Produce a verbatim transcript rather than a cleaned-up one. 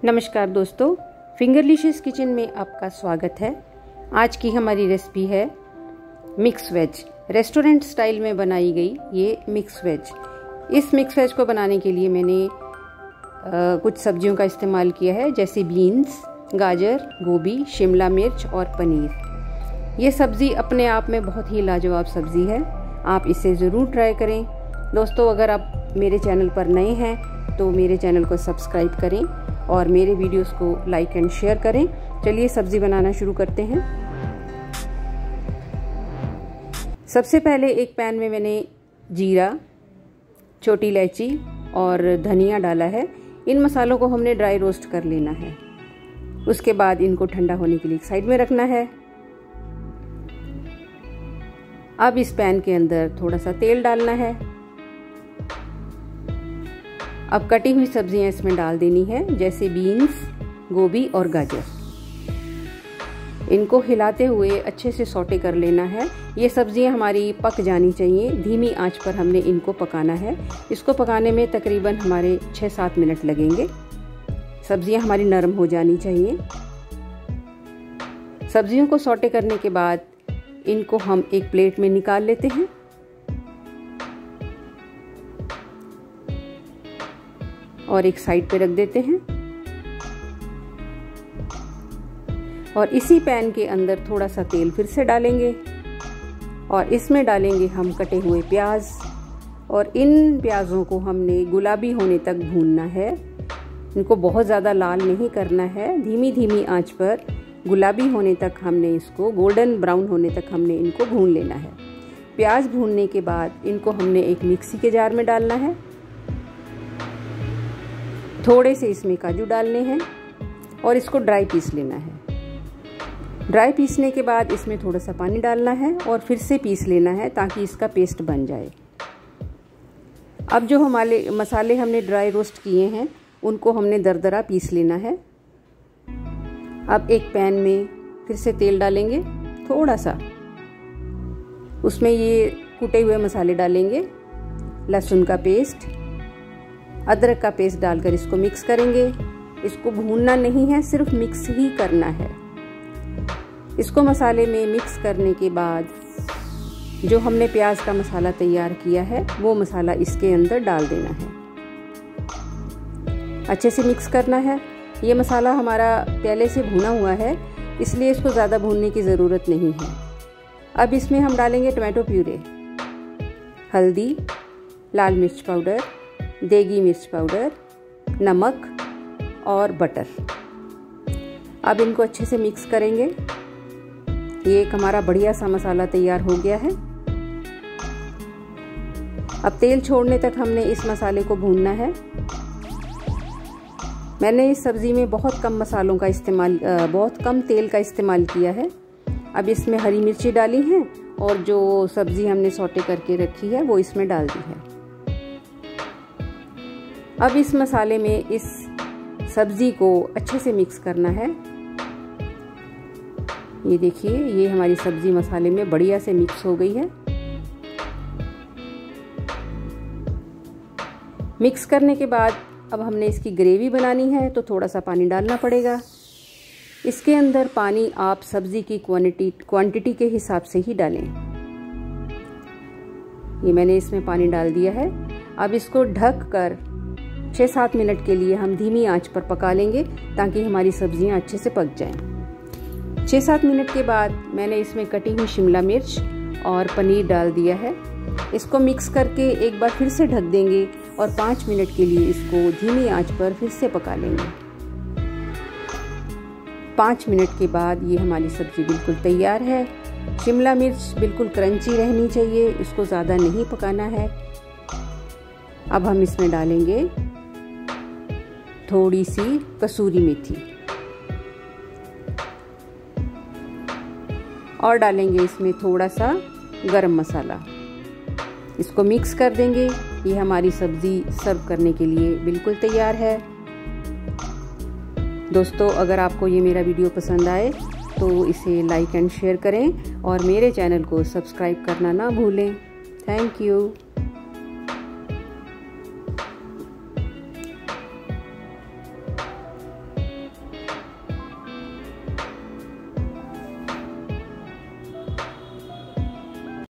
नमस्कार दोस्तों, फिंगरलिशियस किचन में आपका स्वागत है। आज की हमारी रेसिपी है मिक्स वेज। रेस्टोरेंट स्टाइल में बनाई गई ये मिक्स वेज। इस मिक्स वेज को बनाने के लिए मैंने आ, कुछ सब्जियों का इस्तेमाल किया है, जैसे बीन्स, गाजर, गोभी, शिमला मिर्च और पनीर। ये सब्ज़ी अपने आप में बहुत ही लाजवाब सब्ज़ी है, आप इसे ज़रूर ट्राई करें। दोस्तों, अगर आप मेरे चैनल पर नए हैं तो मेरे चैनल को सब्सक्राइब करें और मेरे वीडियोस को लाइक एंड शेयर करें। चलिए सब्ज़ी बनाना शुरू करते हैं। सबसे पहले एक पैन में मैंने जीरा, छोटी इलायची और धनिया डाला है। इन मसालों को हमने ड्राई रोस्ट कर लेना है। उसके बाद इनको ठंडा होने के लिए साइड में रखना है। अब इस पैन के अंदर थोड़ा सा तेल डालना है। अब कटी हुई सब्जियां इसमें डाल देनी है, जैसे बीन्स, गोभी और गाजर। इनको हिलाते हुए अच्छे से सौटे कर लेना है। ये सब्जियां हमारी पक जानी चाहिए। धीमी आंच पर हमने इनको पकाना है। इसको पकाने में तकरीबन हमारे छः सात मिनट लगेंगे। सब्जियां हमारी नरम हो जानी चाहिए। सब्जियों को सौटे करने के बाद इनको हम एक प्लेट में निकाल लेते हैं। और एक साइड पे रख देते हैं। और इसी पैन के अंदर थोड़ा सा तेल फिर से डालेंगे और इसमें डालेंगे हम कटे हुए प्याज। और इन प्याज़ों को हमने गुलाबी होने तक भूनना है। इनको बहुत ज़्यादा लाल नहीं करना है। धीमी धीमी आंच पर गुलाबी होने तक हमने इसको, गोल्डन ब्राउन होने तक हमने इनको भून लेना है। प्याज भूनने के बाद इनको हमने एक मिक्सी के जार में डालना है। थोड़े से इसमें काजू डालने हैं और इसको ड्राई पीस लेना है। ड्राई पीसने के बाद इसमें थोड़ा सा पानी डालना है और फिर से पीस लेना है ताकि इसका पेस्ट बन जाए। अब जो हमारे मसाले हमने ड्राई रोस्ट किए हैं उनको हमने दरदरा पीस लेना है। अब एक पैन में फिर से तेल डालेंगे थोड़ा सा। उसमें ये कुटे हुए मसाले डालेंगे, लहसुन का पेस्ट, अदरक का पेस्ट डालकर इसको मिक्स करेंगे। इसको भूनना नहीं है, सिर्फ मिक्स ही करना है। इसको मसाले में मिक्स करने के बाद जो हमने प्याज का मसाला तैयार किया है वो मसाला इसके अंदर डाल देना है। अच्छे से मिक्स करना है। ये मसाला हमारा पहले से भुना हुआ है, इसलिए इसको ज़्यादा भूनने की ज़रूरत नहीं है। अब इसमें हम डालेंगे टमाटो प्यूरे, हल्दी, लाल मिर्च पाउडर, देगी मिर्च पाउडर, नमक और बटर। अब इनको अच्छे से मिक्स करेंगे। ये एक हमारा बढ़िया सा मसाला तैयार हो गया है। अब तेल छोड़ने तक हमने इस मसाले को भूनना है। मैंने इस सब्ज़ी में बहुत कम मसालों का इस्तेमाल, बहुत कम तेल का इस्तेमाल किया है। अब इसमें हरी मिर्ची डाली हैं और जो सब्ज़ी हमने सौटे करके रखी है वो इसमें डाल दी है। अब इस मसाले में इस सब्ज़ी को अच्छे से मिक्स करना है। ये देखिए, ये हमारी सब्ज़ी मसाले में बढ़िया से मिक्स हो गई है। मिक्स करने के बाद अब हमने इसकी ग्रेवी बनानी है तो थोड़ा सा पानी डालना पड़ेगा। इसके अंदर पानी आप सब्ज़ी की क्वांटिटी क्वांटिटी के हिसाब से ही डालें। ये मैंने इसमें पानी डाल दिया है। अब इसको ढक कर छः सात मिनट के लिए हम धीमी आंच पर पका लेंगे ताकि हमारी सब्जियां अच्छे से पक जाएं। छः सात मिनट के बाद मैंने इसमें कटी हुई शिमला मिर्च और पनीर डाल दिया है। इसको मिक्स करके एक बार फिर से ढक देंगे और पाँच मिनट के लिए इसको धीमी आंच पर फिर से पका लेंगे। पाँच मिनट के बाद ये हमारी सब्ज़ी बिल्कुल तैयार है। शिमला मिर्च बिल्कुल क्रंची रहनी चाहिए, इसको ज़्यादा नहीं पकाना है। अब हम इसमें डालेंगे थोड़ी सी कसूरी मेथी और डालेंगे इसमें थोड़ा सा गरम मसाला। इसको मिक्स कर देंगे। ये हमारी सब्ज़ी सर्व करने के लिए बिल्कुल तैयार है। दोस्तों, अगर आपको ये मेरा वीडियो पसंद आए तो इसे लाइक एंड शेयर करें और मेरे चैनल को सब्सक्राइब करना ना भूलें। Thank you.